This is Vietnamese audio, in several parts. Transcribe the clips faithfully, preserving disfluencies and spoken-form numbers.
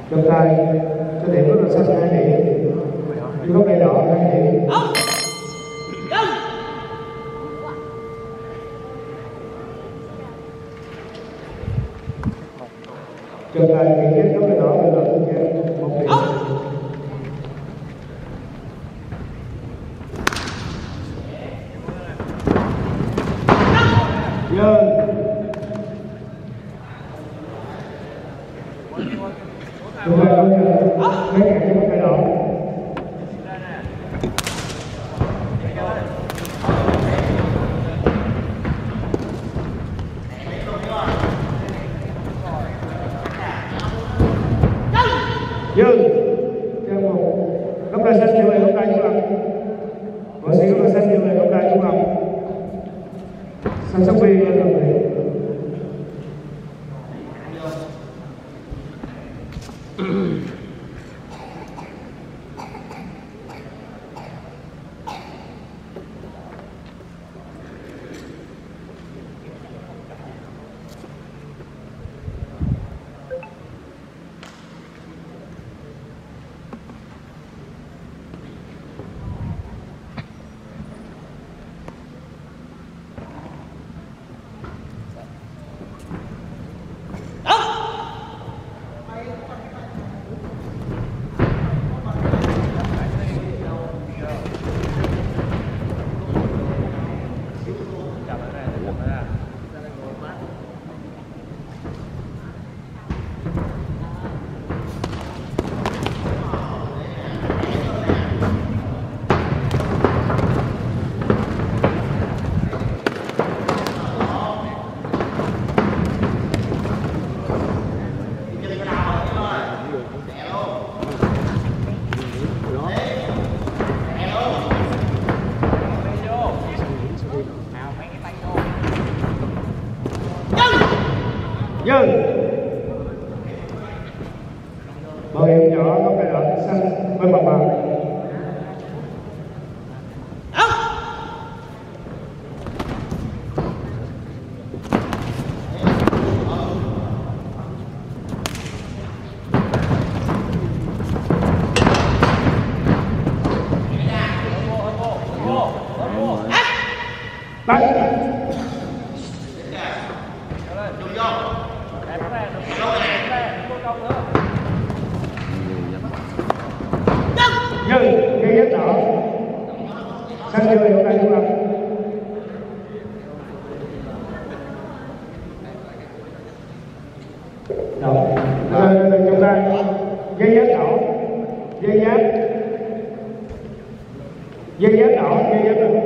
Trọng tài cho điểm rất là xanh hai điểm, đi góc cây đỏ hai điểm. Trọng tài bị chết góc cây đỏ là một điểm. Dân chúng ta có mấy ngàn cái cây đỏ. Dương trang một góc đai xanh như vậy, góc đai trung lập võ sĩ góc đai xanh như vậy, góc đai trung lập săn sóc viên lên đồng đội. Dương bảo hiểm nhỏ góc cây đỏ xanh với mặt bằng. Nhưng gây rất đỏ xanh như vậy, hôm nay chúng ta rồi chúng ta dây dắt đỏ, dây dắt dây dắt đỏ, dây dắt đỏ.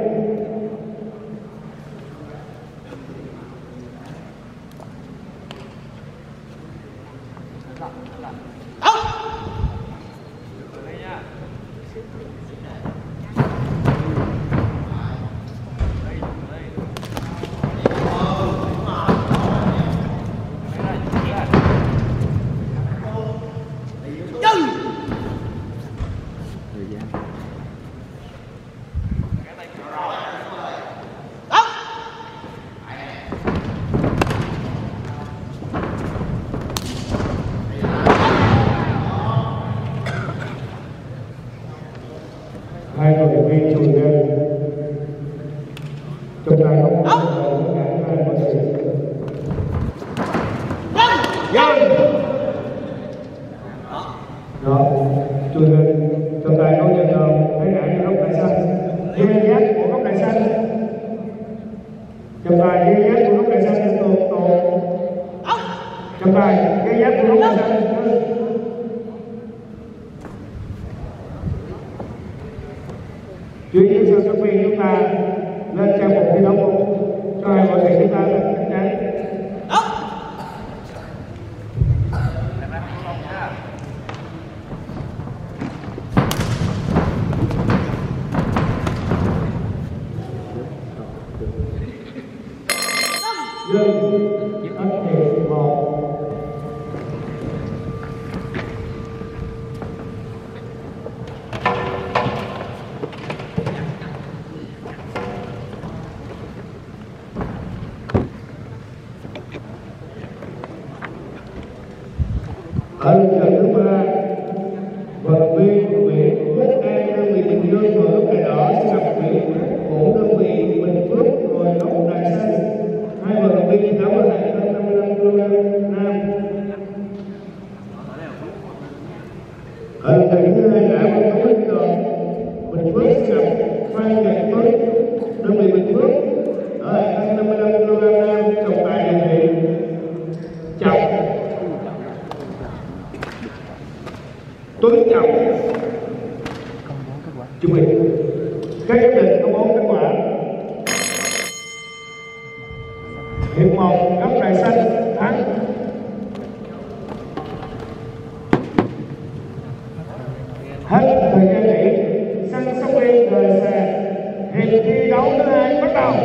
Hai cầu thủ viên chùi lên trọng tài không có hai bác sĩ dân đó chùi lên trọng tài không nhận được thấy ngã như góc đai xanh, dây dắt của góc đai xanh, trọng tài dây dắt của góc đai xanh liên tục tổ trọng tài dây dắt của góc đai xanh. Duy nhất sân sóc viên chúng ta lên trang một thi đấu cho hai võ sĩ chúng ta là chắc chắn. Dương ấn hiệp một. Ở trận thứ ba Phan Nhật Tuấn, đơn vị Bình Phước. Đó là cân năm mươi lăm ki lô gam nam, trọng tài đề nghị Trọng Tuấn Trọng chuẩn bị các quyết định công bố kết quả. Hiệp một góc đài xanh thắng. Hết thời gian nghỉ, sân Sông Biên rời xe. Hiệp thi đấu thứ hai bắt đầu.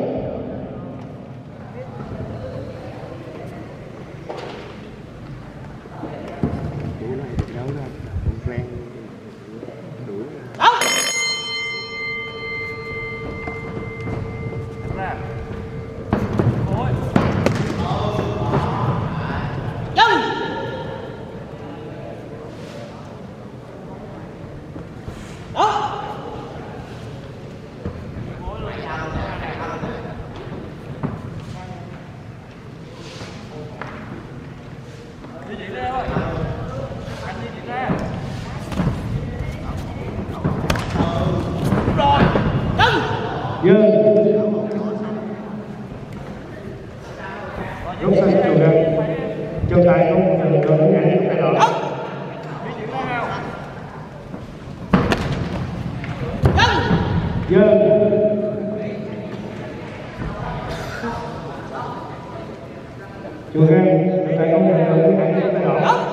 Dương rút sân chủ nhân trọng tài không nhận được những ảnh trong cái đó. Dương chủ nhân trọng tài không nhận được những ảnh trong cái đó.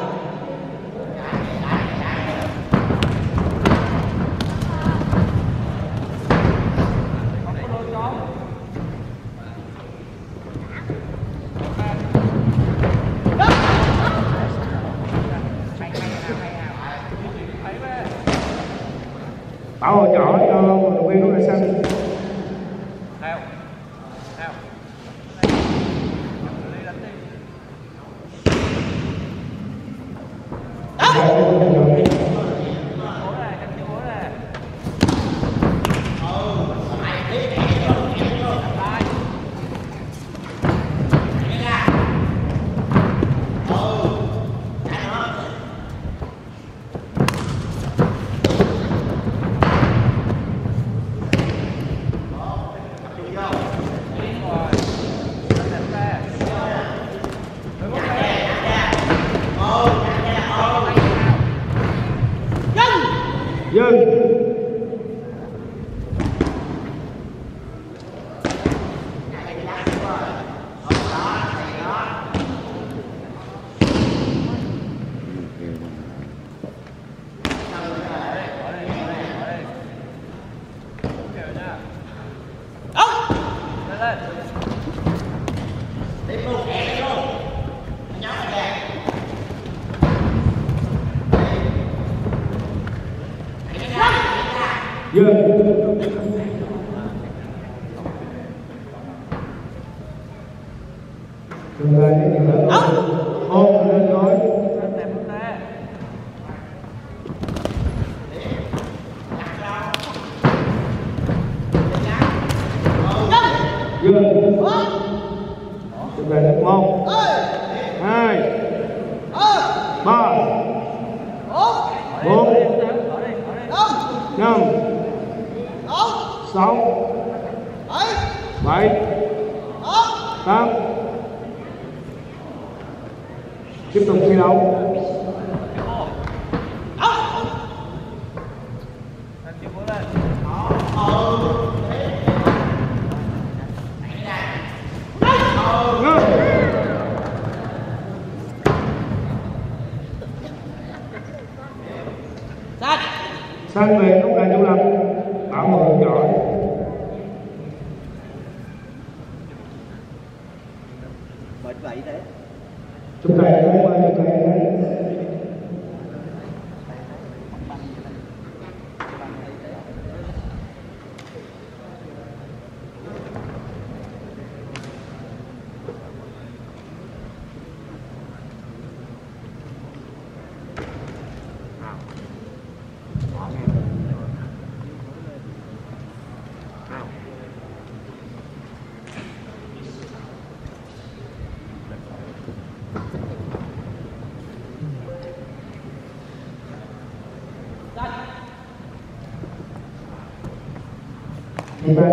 Bảo hộ nhỏ cho vận động viên của đội xanh. Theo. Theo. Dương Dương Trường tài đến nhiều lớn ôm lên nói Dương Trường tài đến một hai ba bốn năm sáu bảy tám tiếp tục thi đấu. Sang về không là Châu Lâm bảo hộ giỏi. Bệnh vậy đấy. Chúng ta đã qua chúng ta đấy. Wow. thì ba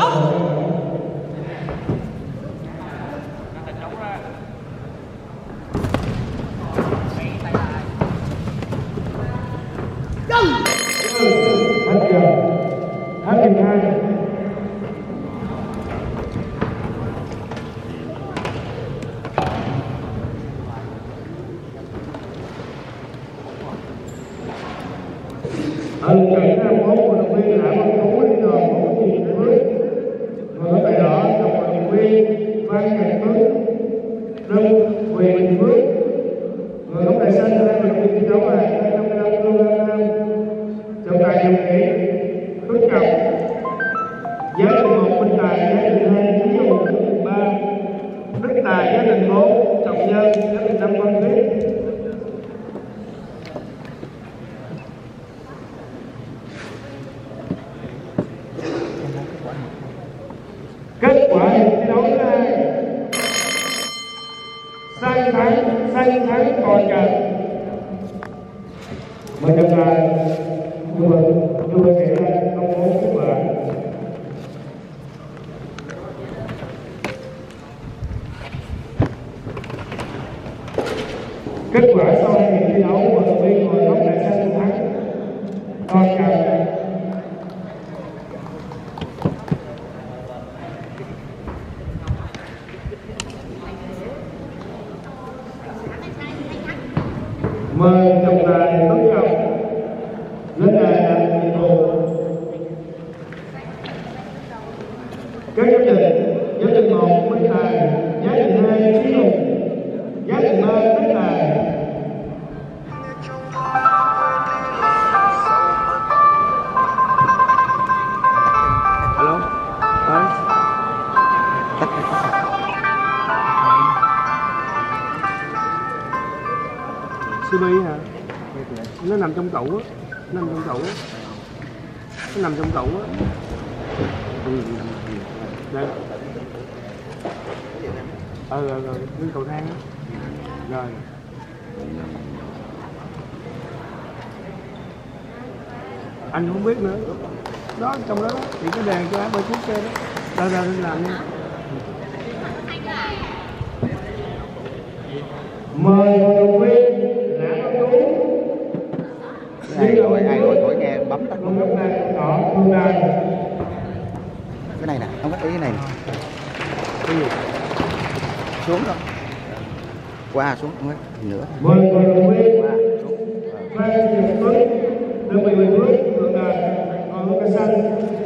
hết giờ hết hiệp hai. Ở lượt trận hai mươi mốt vận động viên Lã Văn Tú đi đòn một cái gì mới và ở bài đỏ trong vận động viên Phan Nhật Tuấn Đông Quyền Bình Phước và góc đài xanh là vận động viên thi đấu là năm mươi lăm ki lô gam trọng tài điều khiển Tuấn Trọng, giá trị một Minh Tài, giá trị hai Chí Hùng, giá trị ba Đức Tài, giá trị bốn Trọng Nhân, giá trị năm Văn Tuyết. Kết quả hiệp thi đấu thứ hai, xanh thắng xanh thắng còn trận. Mời trọng tài đưa đưa sẽ công bố kết quả. Kết quả sau hai hiệp thi đấu, vận động viên ngồi góc đài xanh thắng còn trận. Mời trọng tài Tuấn Trọng lên đài làm nhiệm vụ. Các giám định, giám định một Minh Tài, giá trị hai Chí Hùng, giá trị ba Đức Tài. Alo, ơi. xê bê hả? Nó nằm trong tủ á, nó nằm trong tủ á, nó nằm trong tủ á. Ừ, đây. Ờ, ờ, rồi, lên cầu thang á. Rồi. Anh không biết nữa. Đó, trong đó, thì cái đèn cho áp ở trước kia đó. Ra ra lên làm nha. Mời vận động viên Lã Văn Tú. Ai gọi ai gọi thổi nghe bấm tắt Con góc này đỏ phương đài. Cái này nè, không có ý cái này nè. Cái gì? Xuống đâu. Qua xuống không hết nữa. Mời vận động viên Qua xuống. Phan Nhật Tuấn đơn vị Bình Phước phương đài còn cái xanh.